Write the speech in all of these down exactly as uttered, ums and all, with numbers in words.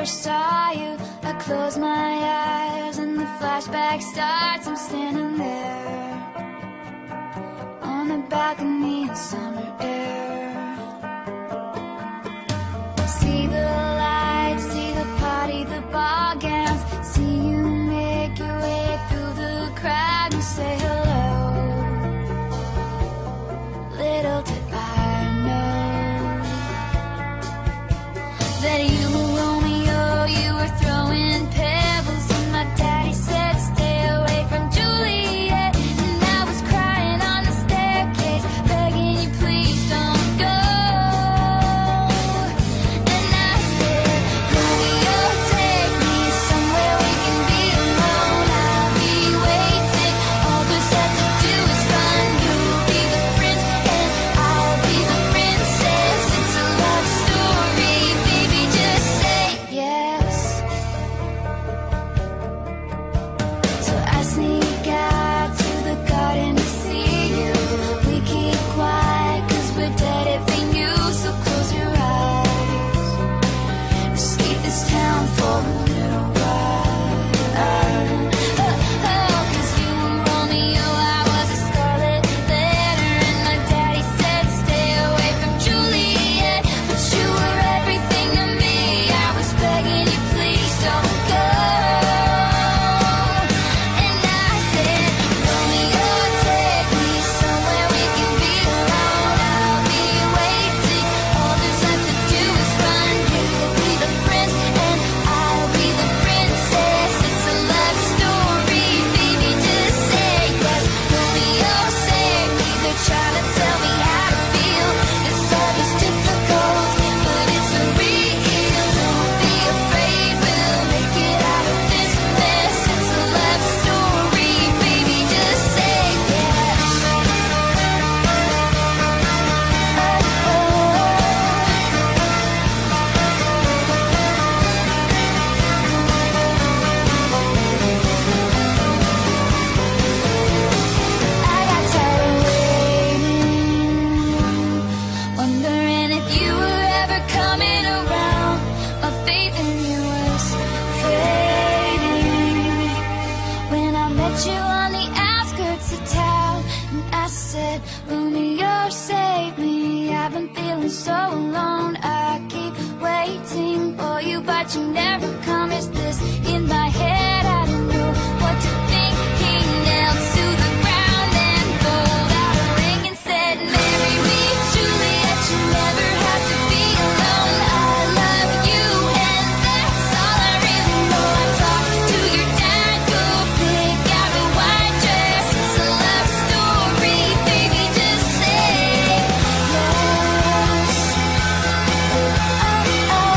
first saw you, I close my eyes and the flashback starts. I'm standing there on the balcony in summer air. See the lights, see the party, the ball gowns. See you make your way through the crowd and say hello. Little did I know that you were Romeo, you were throwing pebbles, and my daddy said stay away from Juliet. And I was crying on the staircase, begging you please don't go. And I said, Romeo, take me somewhere we can be alone. I'll be waiting, all there's left to do is run. You'll be the prince and I'll be the princess. It's a love story, baby, just say yes. So I sneak out to the garden to see you. We keep quiet cause we're dead if we knew. So close your eyes, escape this town for a little while. Oh, oh, cause you were Romeo, I was a scarlet letter, and my daddy said stay away from Juliet. But you were everything to me, I was begging you please don't go. And I said, Romeo, take me somewhere we can be alone. I'll be waiting, all there's left to do is run. You'll be the prince and I'll be the princess. It's a love story, baby, just say yes. Romeo, save me, they're trying to tell me how to feel. This love is difficult, but it's a real. Don't be afraid, we'll make it out of this mess. It's a love story, baby, just say yes. I got tired of waiting, wondering if you were ever coming around. My faith in you was fading when I met you on the outskirts of town. And I said, Romeo, save me, I've been feeling so alone. I keep waiting for you, but you never come. Is this in my head? I don't know what to think. He knelt to the ground and pulled out a ring and said, marry me, Juliet, you never have to be alone. I love you and that's all I really know. I talked to your dad, go pick out a white dress. It's a love story, baby, just say yes. Oh, oh, oh.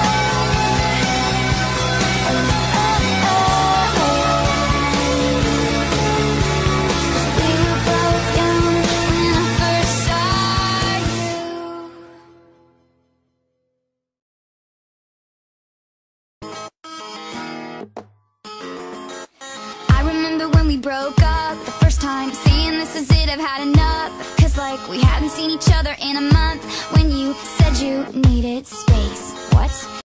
We were both young when I first saw you. I remember when we broke up the first time, saying this is it, I've had enough. Cause like we hadn't seen each other in a month, when you said you needed space. What?